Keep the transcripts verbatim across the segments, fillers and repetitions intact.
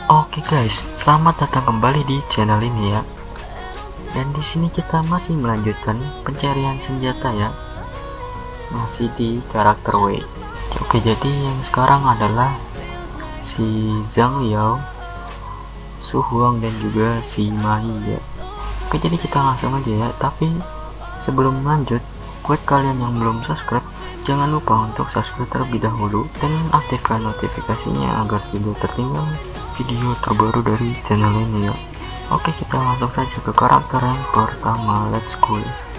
Oke guys, selamat datang kembali di channel ini ya. Dan di sini kita masih melanjutkan pencarian senjata ya. Masih di karakter Wei. Oke, jadi yang sekarang adalah si Zhang Liao, Su Huang dan juga si Mai ya. Oke, jadi kita langsung aja ya. Tapi sebelum lanjut, buat kalian yang belum subscribe, jangan lupa untuk subscribe terlebih dahulu dan aktifkan notifikasinya agar tidak tertinggal video terbaru dari channel ini ya. Oke, kita langsung saja ke karakter yang pertama. Let's go.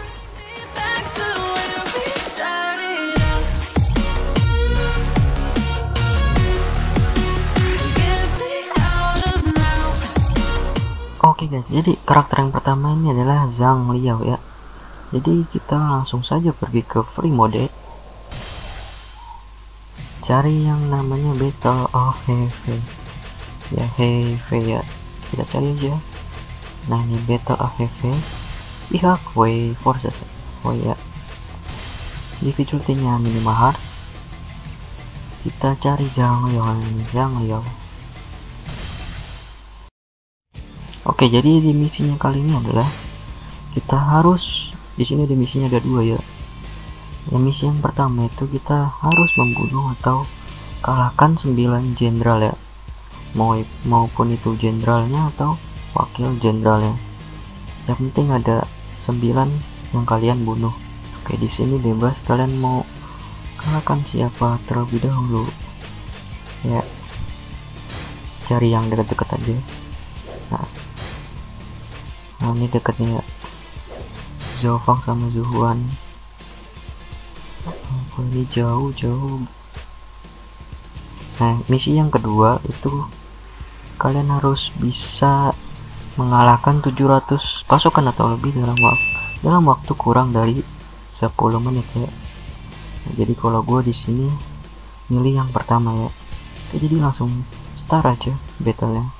Oke guys, jadi karakter yang pertama ini adalah Zhang Liao ya. Jadi kita langsung saja pergi ke free mode, cari yang namanya Battle of Heaven ya, Heaven ya, kita cari aja. Nah, ini Battle of Heaven pihak Wei Forces Wei ya. Difficulty-nya minimal hard. Kita cari Zhang Liao, Zhang Liao. Oke, jadi di misinya kali ini adalah kita harus, di sini ada misinya ada dua ya. Yang misi yang pertama itu kita harus membunuh atau kalahkan sembilan jenderal ya, mau maupun itu jenderalnya atau wakil jenderalnya. Yang penting ada sembilan yang kalian bunuh. Oke, di sini bebas kalian mau kalahkan siapa terlebih dahulu ya. Cari yang dekat-dekat aja. Nah, nah ini dekatnya ya, Zhou Fang sama Zhu Huan. Oh, ini jauh-jauh. Nah, misi yang kedua itu kalian harus bisa mengalahkan tujuh ratus pasukan atau lebih dalam waktu dalam waktu kurang dari sepuluh menit ya. Nah, jadi kalau gue di sini milih yang pertama ya. Oke, jadi langsung start aja battle-nya.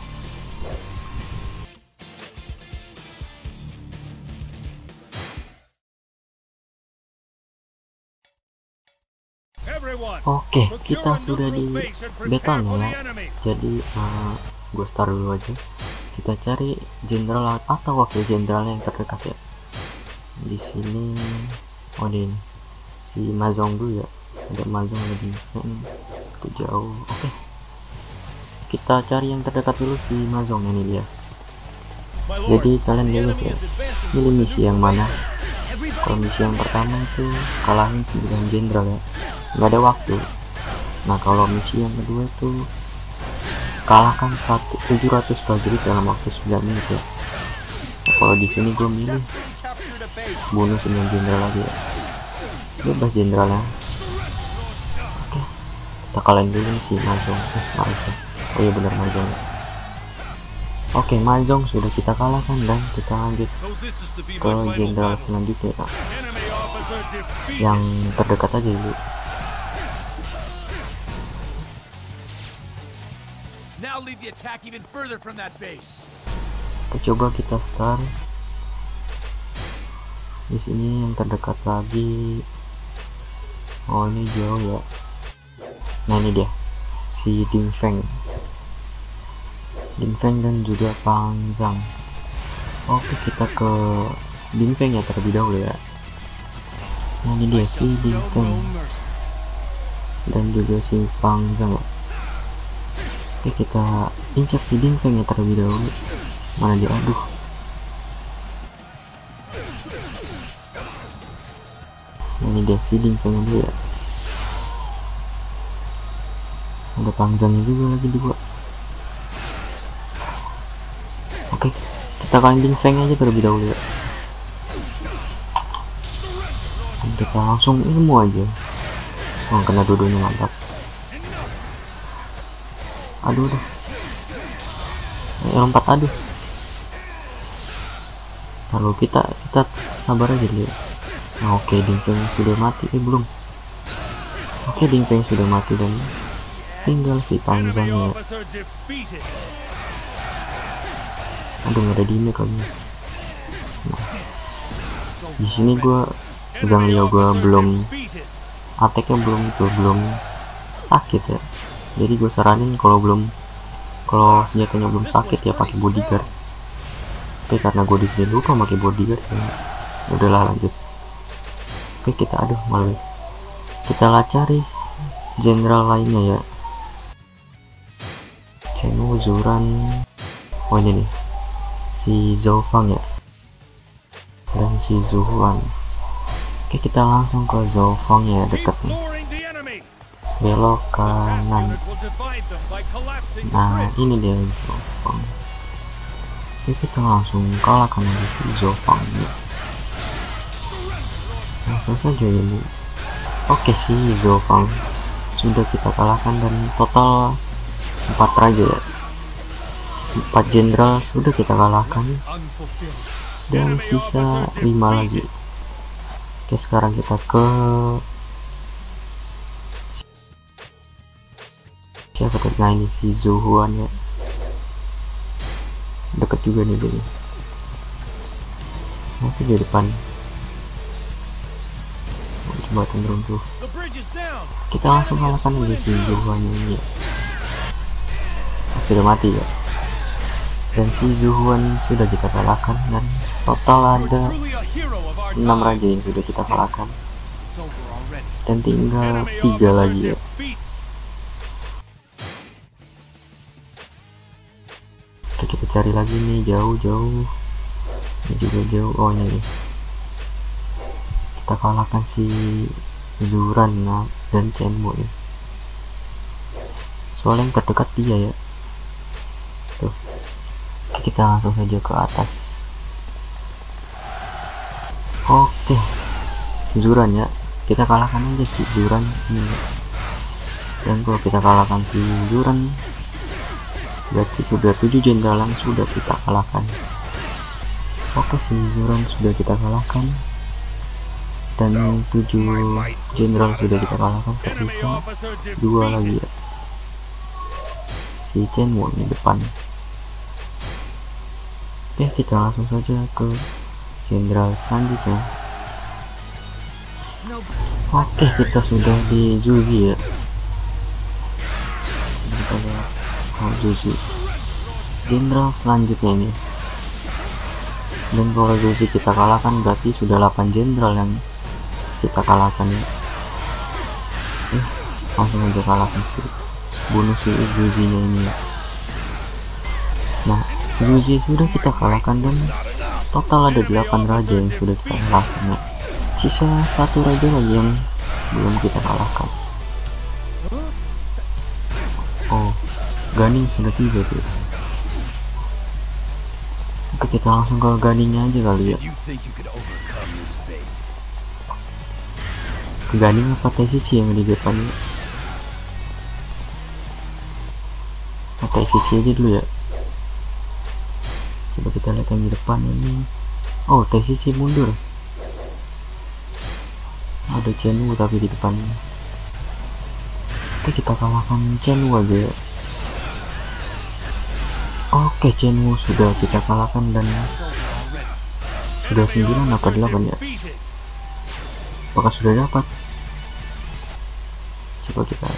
Oke, kita sudah di battle ya. Jadi uh, gue start dulu aja. Kita cari jenderal atau wakil jenderal yang terdekat ya. Di sini, oh ini si Ma Zhong dulu ya. Ada Ma Zhong lebih hmm, itu jauh. Oke, kita cari yang terdekat dulu, si Ma Zhong ini dia. Jadi kalian bebas ya, pilih misi yang mana. Kalau misi yang pertama itu kalahin sembilan jenderal ya, nggak ada waktu. Nah, kalau misi yang kedua itu kalahkan tujuh ratus prajurit dalam waktu sembilan menit ya. Nah, kalau di sini gue milih bunuh sembilan jenderal lagi ya, bebas jenderalnya. Oke, kita kalahin dulu nih si Ma Zhong. eh, Ma Zhong. Oh iya benar, Ma Zhong. Oke, Ma Zhong sudah kita kalahkan dan kita lanjut ke jenderal selanjutnya ya. Yang terdekat aja dulu. Now lead the attack even further from that base. Coba kita start di sini yang terdekat lagi. Oh, ini jauh ya. Nah, ini dia si Ding Feng, Ding Feng dan juga Pang Zhang. Oke, kita ke Ding Feng ya terlebih dahulu ya. Nah, ini dia si Ding Feng dan juga si Pang Zhang ya. Oke, kita injak si Ding Feng ya terlebih dahulu. Mana dia? Aduh. Ini dia si Ding Feng dulu ya. Ada panjangnya juga lagi dua. Oke, kita kalian Ding Feng aja terlebih dahulu ya. Dan kita langsung ilmu aja. Oh, kena dua-duanya, mantap. Aduh, aduh. Lompat, aduh. Lalu kita kita sabar aja dulu. Nah, oke, Ding Feng sudah mati. Eh, belum. Oke, Ding Feng sudah mati dan tinggal si panjangnya. Aduh, nggak ada dime kali. Nah, di sini gua Zhang Liao gua belum attack-nya belum itu belum sakit ya. Jadi gue saranin kalau belum kalau senjatanya belum sakit ya pakai bodyguard. Tapi karena gue di sini lupa pakai bodyguard ya udahlah lanjut. Oke kita aduh malu kita lah cari jenderal lainnya ya. Chen Wu, Zuran, oh ini nih si Zhou Fang ya, dan si Zhu Huan. Oke kita langsung ke Zhou Fang ya, deket nih, belok kanan. Nah ini dia Zhou Fang. Oke kita langsung kalahkan aja si Zhou Fang ya. Langsung saja ini. Oke si Zhou Fang sudah kita kalahkan dan total empat raja ya, empat jenderal sudah kita kalahkan dan sisa lima lagi. Oke sekarang kita ke siapa tuh? Nah ini si Zhu Huan ya, deket juga nih dia, nanti di depan jembatan runtuh. Kita langsung kalahkan aja si Zhu Huan ini ya. Sudah mati ya, dan si Zhu Huan sudah kita kalahkan dan total ada enam raja yang sudah kita kalahkan dan tinggal tiga lagi ya. Oke kita cari lagi nih jauh-jauh, ini juga jauh. Oh ini nih. Kita kalahkan si Zuran nah, dan Chen Wu ya, soalnya yang terdekat dia ya tuh. Oke, kita langsung saja ke atas. Oke Zuran ya, kita kalahkan aja si Zuran ini. Dan kalau kita kalahkan si Zuran berarti sudah tujuh jenderal yang sudah kita kalahkan. Oke si Zuran sudah kita kalahkan dan tujuh jenderal sudah kita kalahkan, tersisa dua lagi ya, si Chen Wu di depan. Oke kita langsung saja ke jenderal selanjutnya. Oke kita sudah di Zuzi ya, kita lihat oh, Zuzi jenderal selanjutnya ini. Dan kalau Zuzi kita kalahkan berarti sudah delapan jenderal yang kita kalahkan ya. Eh langsung aja kalahkan sih, bunuh si Zuzi nya ini ya. Nah Zuzi sudah kita kalahkan dan total ada delapan raja yang sudah kita kalahkan ya. Sisa satu raja lagi yang belum kita kalahkan. Oh Ganing sudah tiba tuh. Oke kita langsung ke Ganingnya aja kali ya. Ke Ganing apa T C C yang di depannya? Nah, T C C aja dulu ya. Coba kita lihat yang di depan ini. Oh T C C mundur, ada Chen Wu tapi di depannya. Oke kita kalahkan Chen Wu aja ya. Oke Chen Wu sudah kita kalahkan dan sudah sembilan atau delapan ya, apakah sudah dapat? Coba kita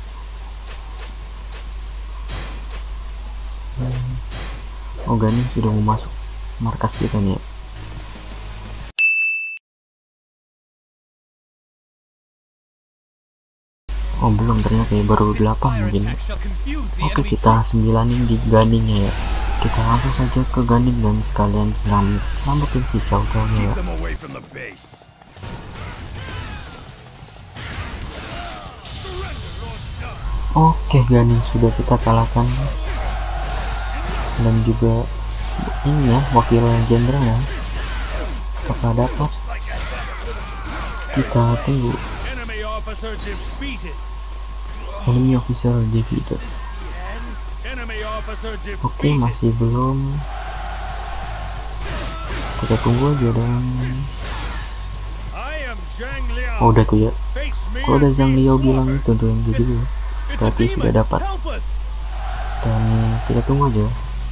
hmm. Oh Ganing sudah mau masuk markas kita nih ya. Oh belum, ternyata ya baru delapan mungkin. Oke kita sembilanin di Ganingnya ya. Kita langsung saja ke Ganing dan sekalian selam selamatin si Cao Cao ya. Oke Ganing sudah kita kalahkan dan juga ini ya wakil jenderal ya. Apakah dapat? Kita tunggu. Enemy officer defeated. Oke masih belum, kita tunggu aja dan oh udah tuh ya. Kalau udah Zhang Liao bilang itu tuh yang gitu berarti sudah dapat, dan kita tunggu aja.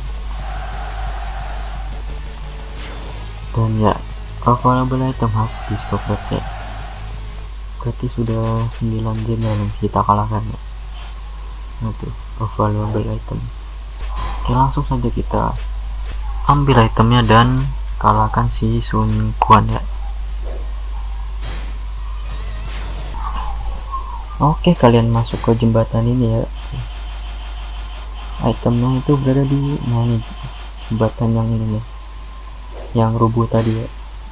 Dan ya available item khas discovered ya, berarti sudah sembilan jenderal yang kita kalahkan ya. Nah tuh available item. Oke, langsung saja kita ambil itemnya dan kalahkan si Sun Quan ya. Oke, kalian masuk ke jembatan ini ya. Itemnya itu berada di nah ini, jembatan yang ini nih, yang rubuh tadi ya.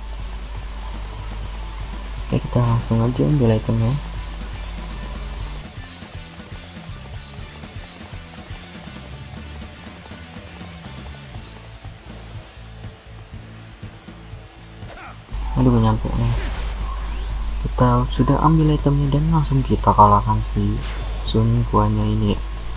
Oke, kita langsung aja ambil itemnya. Aduh, nyampe nih. Kita sudah ambil itemnya dan langsung kita kalahkan si Sun Quan-nya ini.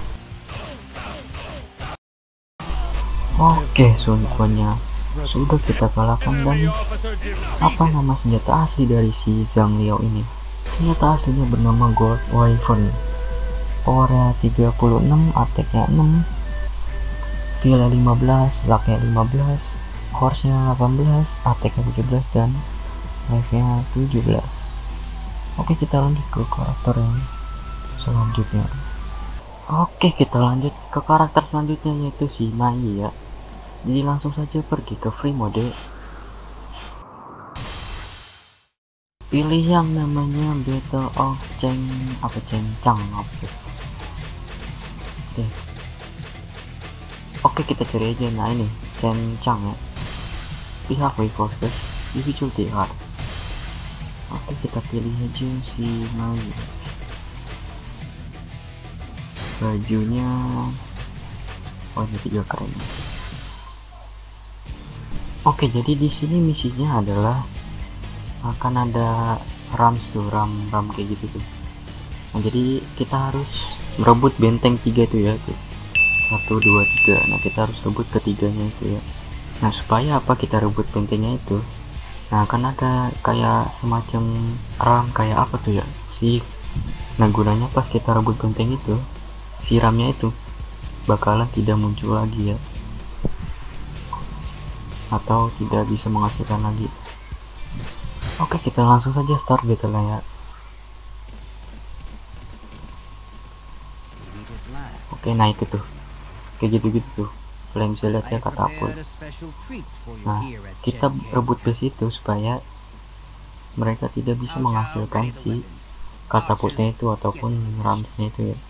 Oke, Sun Quan-nya sudah kita kalahkan. Dan apa nama senjata asli dari si Zhang Liao ini? Senjata aslinya bernama Gold Wyvern, powernya tiga puluh enam, attack-nya enam, skill lima belas, luck-nya lima belas, horse-nya delapan belas, attack-nya tujuh belas, dan life-nya tujuh belas. Oke, kita lanjut ke karakter yang selanjutnya. Oke, kita lanjut ke karakter selanjutnya, yaitu si Nai ya. Jadi langsung saja pergi ke free mode, pilih yang namanya Battle of Cheng apa Cencang apa. Oke. Oke, kita cari aja. Nah ini Cencang ya. Pihak resources difficulty hard. Oke, kita pilih aja si Nai. Bajunya oh ini tiga keren. Oke, jadi di sini misinya adalah akan ada rams tuh, ram ram kayak gitu tuh. Nah, jadi kita harus merebut benteng tiga tuh ya tuh. Satu dua tiga. Nah, kita harus rebut ketiganya itu ya. Nah, supaya apa kita rebut bentengnya itu? Nah, kan ada kayak semacam ram kayak apa tuh ya si. Nah, gunanya pas kita rebut benteng itu, si ramnya itu bakalan tidak muncul lagi ya, atau tidak bisa menghasilkan lagi. Oke, kita langsung saja start battle ya. Oke, nah itu tuh kayak gitu-gitu tuh, kalian bisa lihat ya katapult. Nah, kita rebut base itu supaya mereka tidak bisa menghasilkan si katapultnya itu ataupun ramsnya itu ya.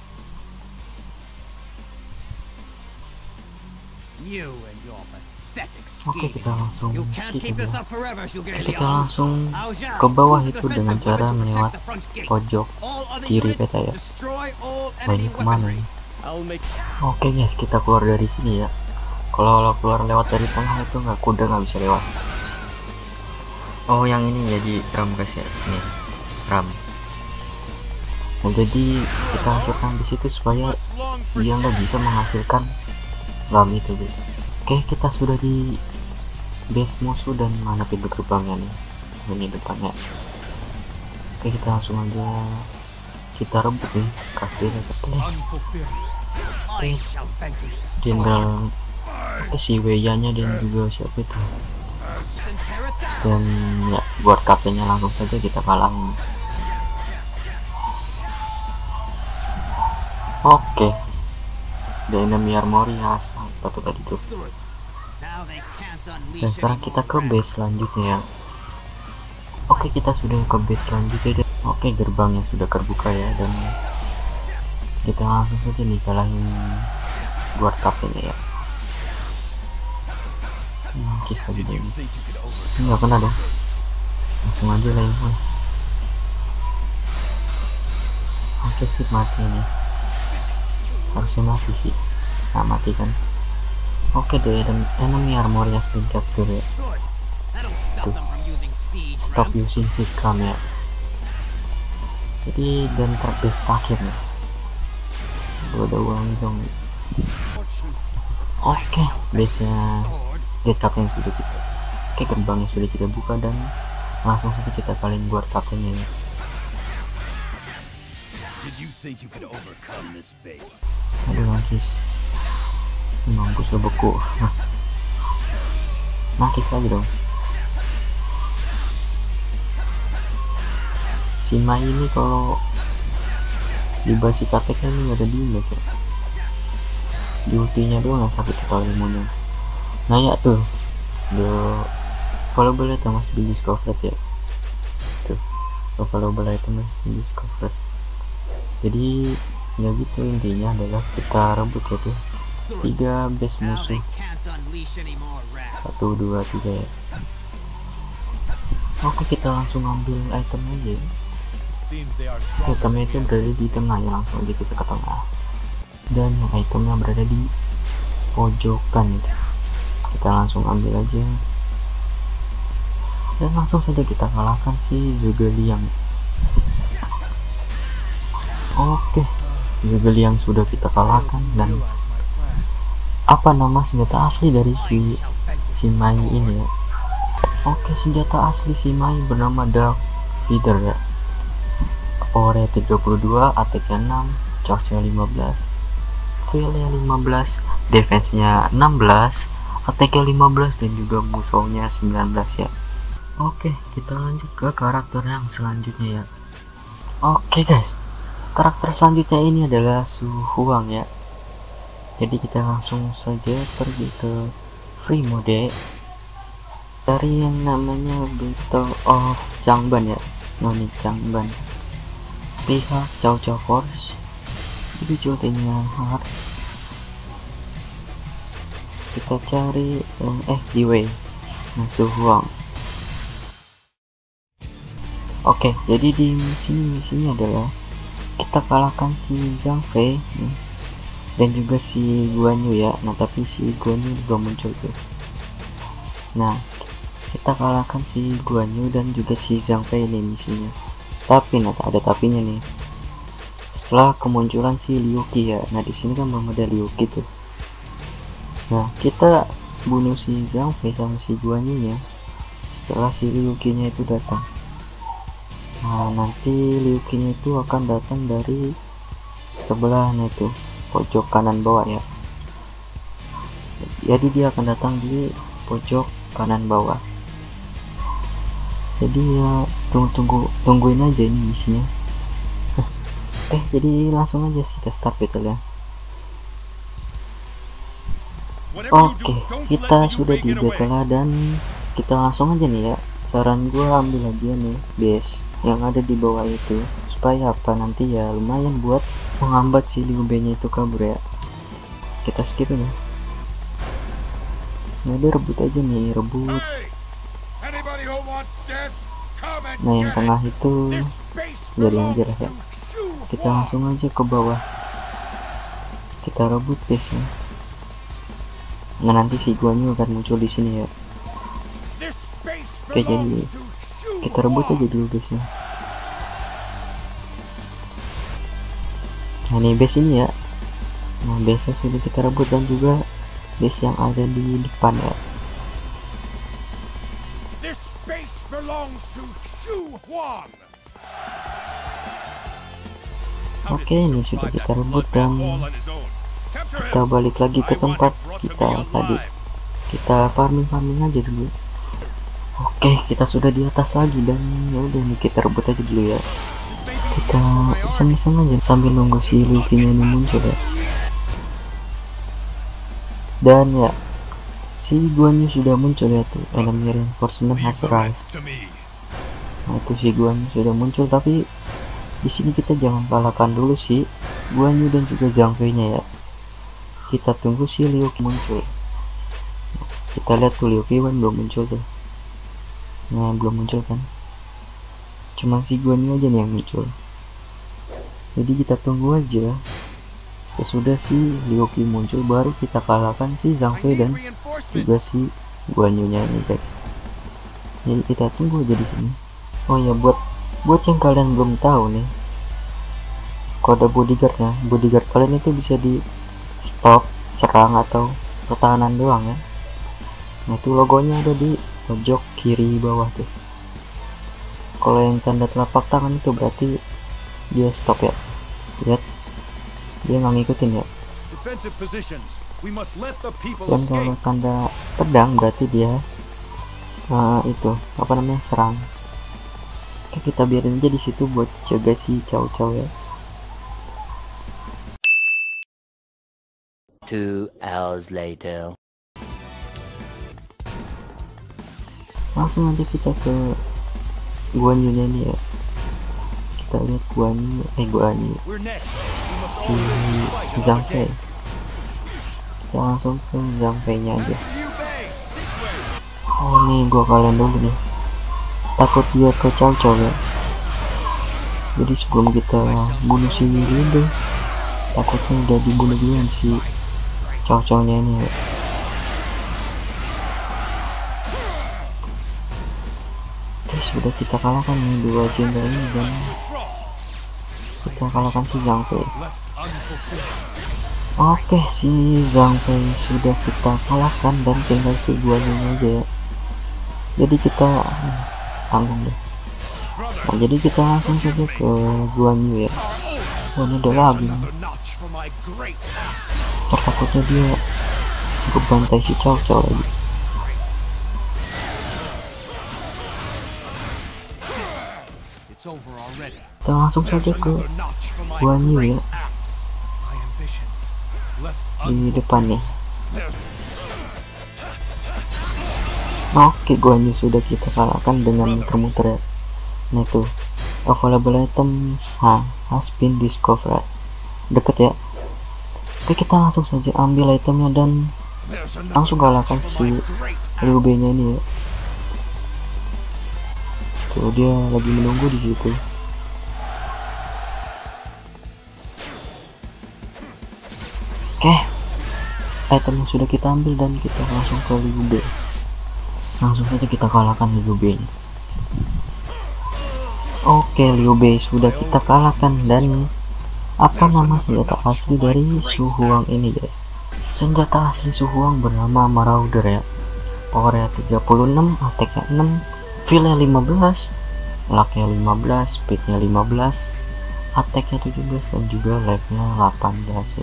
Oke, kita langsung kita langsung ke bawah itu dengan cara melewat pojok kiri peta ya. Wah, ini kemana nih? Oke guys, kita keluar dari sini ya. Kalau keluar lewat dari tengah itu nggak, kuda nggak bisa lewat. Oh, yang ini jadi ram guys ya, ini ram. Nah, jadi kita hancurkan di situ supaya dia nggak bisa menghasilkan ram itu guys. Oke, kita sudah di base musuh dan mana pintu gerbangnya nih? Ini depannya. Oke, kita langsung aja kita rebut nih kastilnya. Oke, Jenderal si Weya nya dan juga siapa itu, dan ya buat kaptennya langsung saja kita kalahin. Oke, the enemy armory has apa tuh tadi tuh. Dan sekarang kita ke base selanjutnya ya. Oke, kita sudah ke base selanjutnya. Oke, gerbangnya sudah terbuka ya, dan kita langsung saja nih kalahin buat kaptennya ya. Hmm, kisah gitu ini nggak kena dong, langsung aja lain hal. Oke, sip, mati nih, harusnya mati sih. Nah, mati kan. Oke deh, dan enemy armor has been captured ya. Tuh, stop using sikam ya. Jadi dan terbest akhir nih. Gua ada uang dong. Oke, base nya get captain sudah kita. Oke, gerbangnya sudah kita buka dan langsung saja kita kalian buat kaptennya ya. Aduh, mampus. Mampus lo beku. Mampus lagi dong. Si Mai ini kalau di basi kateknya ini ada di ya. di ultinya doang yang sakit total ilmunya. Nah ya tuh, the valuable item masih been discovered ya, tuh the valuable item masih been discovered. Jadi ya gitu, intinya adalah kita rebut ya tuh tiga base musuh, satu dua tiga ya. Oke, kita langsung ambil item aja ya. Itemnya itu berada di tengah ya, langsung aja kita ke tengah, dan itemnya berada di pojokan ya. Kita langsung ambil aja dan langsung saja kita kalahkan si Zhuge-Liang. Oke, Zhuge-Liang sudah kita kalahkan. Dan apa nama senjata asli dari si si Mai ini ya? Oke, senjata asli si Mai bernama Dark Feeder ya. Ore tiga puluh dua, A T K enam, charge-nya lima belas, Q-nya lima belas, defense-nya enam belas, A T K lima belas, dan juga musuhnya sembilan belas ya. Oke, kita lanjut ke karakter yang selanjutnya ya. Oke guys, karakter selanjutnya ini adalah Su Huang ya. Jadi kita langsung saja pergi ke free mode dari yang namanya Battle of Changban ya, Noni Changban, pihak Cao Cao Force. Jadi cultinya hard, kita cari um, F D W nah, Su Huang. Oke, jadi di sini misinya adalah kita kalahkan si Zhang Fei nih, dan juga si Guan Yu ya. Nah tapi si Guan Yu belum muncul tuh. Nah kita kalahkan si Guan Yu dan juga si Zhang Fei ini misinya. Tapi nah ada tapinya nih, setelah kemunculan si Liu Qi ya. Nah di sini kan belum ada Liu Qi tuh. Nah kita bunuh si Zhang Fei sama si Guan Yu nya setelah si Liu Qi nya itu datang. Nah nanti Liu Qi nya itu akan datang dari sebelahnya itu, pojok kanan bawah ya. Jadi dia akan datang di pojok kanan bawah. Jadi ya tunggu tunggu tungguin aja ini misinya. eh jadi langsung aja kita start battle ya. Oke, kita sudah di battle dan kita langsung aja nih ya. Saran gua ambil aja nih base yang ada di bawah itu, supaya apa, nanti ya lumayan buat menghambat si Liu Bei nya itu kabur ya. Kita skip ini. Nah dia rebut aja nih, rebut. Nah yang tengah itu dari anjir ya. Kita langsung aja ke bawah, kita rebut base nya. Nah nanti si Guan Yu akan muncul di sini ya. Oke, jadi kita rebut aja dulu base nya. Nah ini base ini ya. Nah base nya sudah kita rebut dan juga base yang ada di depan ya. Oke, ini sudah kita rebut dan kita balik lagi ke tempat kita tadi. Kita farming farming aja dulu. Oke, kita sudah di atas lagi dan ya udah nih kita rebut aja dulu ya. Kita iseng-iseng aja sambil nunggu si Liu Qi nya ini muncul ya. Dan ya si Guan Yu sudah muncul ya tuh, enemy reinforcement has arrived. Nah itu si Guan Yu sudah muncul, tapi di sini kita jangan kalahkan dulu si Guan Yu dan juga Zhang Fei nya ya. Kita tunggu si Liu Qi muncul. Kita lihat tuh Liu Qi kan belum muncul tuh. Nah belum muncul kan, cuma si Guan Yu aja nih yang muncul. Jadi kita tunggu aja, sesudah si Liu Qi muncul baru kita kalahkan si Zhang Fei dan juga si Guan Yu nya ini guys. Jadi kita tunggu aja di sini. Oh ya, buat buat yang kalian belum tahu nih, kode bodyguardnya, bodyguard kalian itu bisa di stop, serang, atau pertahanan doang ya. Nah itu logonya ada di pojok kiri bawah tuh. Kalau yang tanda telapak tangan itu berarti dia stop ya. Lihat, dia nggak ngikutin ya. Dan kalau tanda pedang berarti dia uh, itu apa namanya, serang. Oke, kita biarin aja di situ buat jaga si Cao Cao ya. Two hours later. Langsung aja kita ke Guan Yu nya nih ya. Kita lihat Guan Yu, eh Guan Yu si Zhang Fei. Kita langsung ke Zhang Fei nya aja. Oh nih gua kalian dulu nih, takut dia ke Cao Cao ya. Jadi sebelum kita bunuh si Liu, takutnya udah dibunuh duluan si Cao Cao nya ini ya. Oke, sudah kita kalahkan nih dua jenderal ini dan kita kalahkan si Zhang Fei. Oke, si Zhang Fei sudah kita kalahkan dan tinggal si Guan Yu aja ya. Jadi kita tanggung deh. Nah, jadi kita langsung saja ke Guan Yu ya. Oh, ini udah lagi nih. Takutnya dia cukup bantai si Cao Cao lagi. Kita langsung saja ke Guan Yu ya, di depannya. Oke, Guan Yu sudah kita kalahkan dengan muter-muter ya. Nah itu available item ha, has been discovered, deket ya. Oke, kita langsung saja ambil itemnya dan langsung kalahkan si Liu Bei nya ini ya. Tuh dia lagi menunggu di situ. Oke, itemnya sudah kita ambil dan kita langsung ke Liu Bei. Langsung saja kita kalahkan Liu Bei. Oke, Liu Bei sudah kita kalahkan dan apa nama senjata asli dari Su Huang ini guys? Senjata asli Su Huang bernama Marauder ya. Powernya tiga puluh enam, attack-nya enam, feel-nya lima belas, luck-nya lima belas, speed-nya lima belas, attack-nya tujuh belas dan juga life-nya delapan belas ya.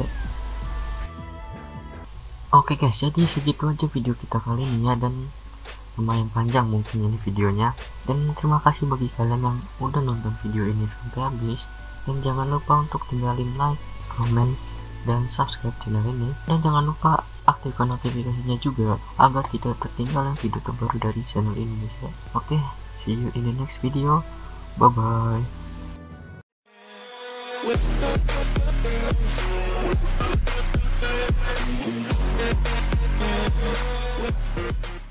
Oke guys, jadi segitu aja video kita kali ini ya, dan lumayan panjang mungkin ini videonya, dan terima kasih bagi kalian yang udah nonton video ini sampai habis, dan jangan lupa untuk tinggalin like, comment, dan subscribe channel ini, dan jangan lupa aktifkan notifikasinya juga agar tidak tertinggal video terbaru dari channel ini ya. Oke, see you in the next video, bye bye.